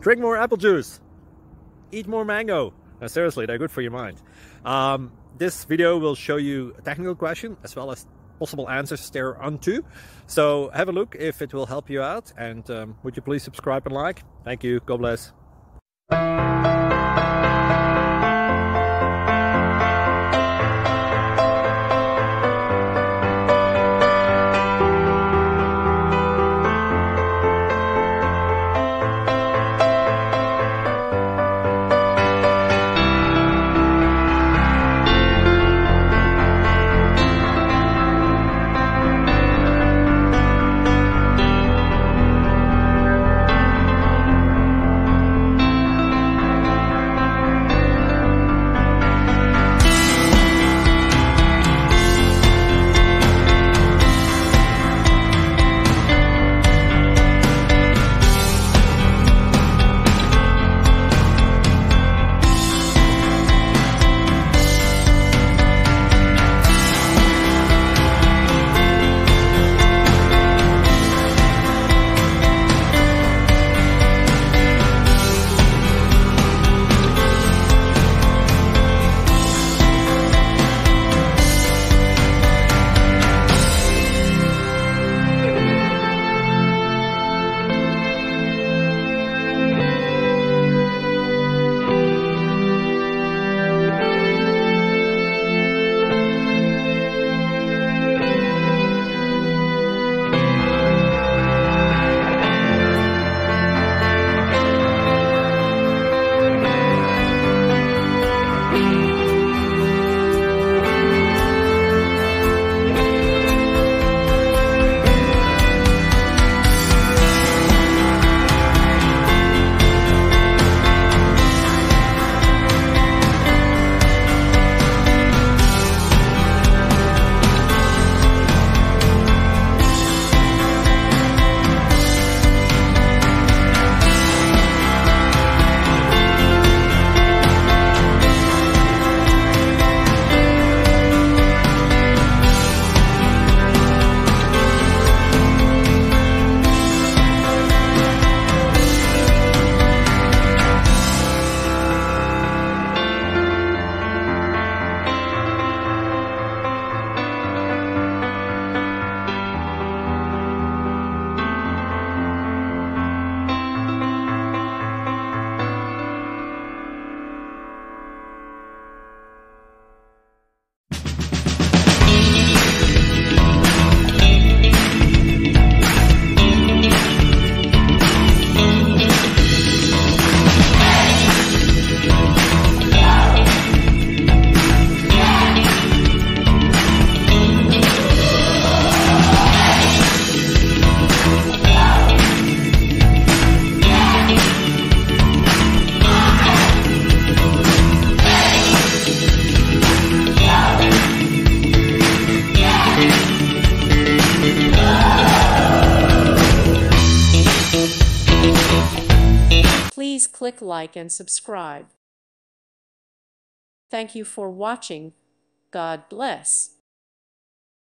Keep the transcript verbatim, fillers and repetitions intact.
Drink more apple juice. Eat more mango. No, seriously, they're good for your mind. Um, this video will show you a technical question as well as possible answers thereunto. So have a look if it will help you out, and um, would you please subscribe and like? Thank you. God bless. Please click like and subscribe. Thank you for watching. God bless.